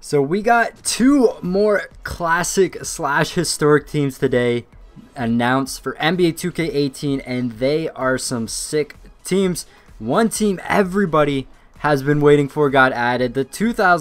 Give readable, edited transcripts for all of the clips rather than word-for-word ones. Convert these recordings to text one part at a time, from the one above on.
So we got two more classic slash historic teams today announced for NBA 2K18, and they are some sick teams. One team everybody has been waiting for got added, the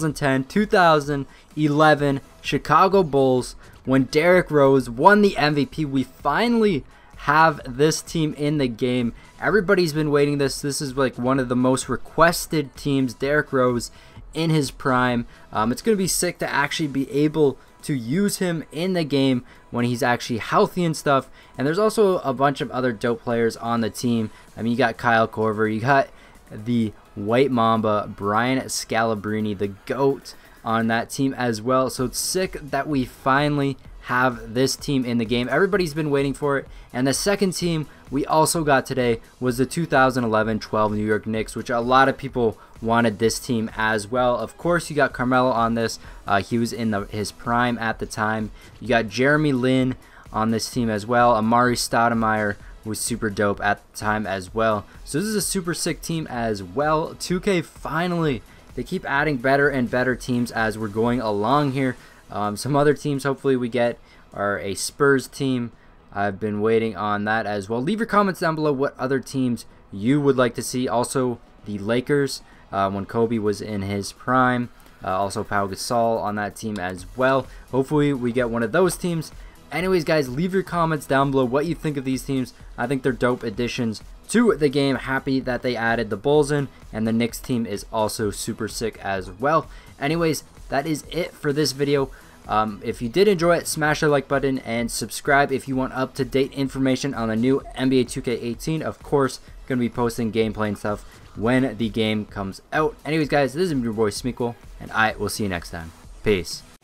2010-2011 Chicago Bulls. When Derrick Rose won the MVP, we finally have this team in the game. Everybody's been waiting this. This is like one of the most requested teams, Derrick Rose in his prime. It's going to be sick to actually be able to use him in the game when he's actually healthy and stuff. And there's also a bunch of other dope players on the team. I mean, you got Kyle Korver, you got the White Mamba, Brian Scalabrine, the GOAT on that team as well. So it's sick that we finally have this team in the game. Everybody's been waiting for it. And the second team we also got today was the 2011-12 New York Knicks, which a lot of people wanted this team as well. Of course, you got Carmelo on this. He was in his prime at the time. You got Jeremy Lin on this team as well. Amari Stoudemire was super dope at the time as well. So this is a super sick team as well. 2K finally, they keep adding better and better teams as we're going along here. Some other teams hopefully we get are a Spurs team. I've been waiting on that as well. Leave your comments down below what other teams you would like to see. Also the Lakers when Kobe was in his prime. Also Pau Gasol on that team as well. Hopefully we get one of those teams. Anyways guys, leave your comments down below what you think of these teams. I think they're dope additions to the game. Happy that they added the Bulls in, and the Knicks team is also super sick as well. Anyways, that is it for this video. If you did enjoy it, smash the like button and subscribe if you want up-to-date information on the new NBA 2K18. Of course, going to be posting gameplay and stuff when the game comes out. Anyways guys, this is your boy Smeekle, and I will see you next time. Peace.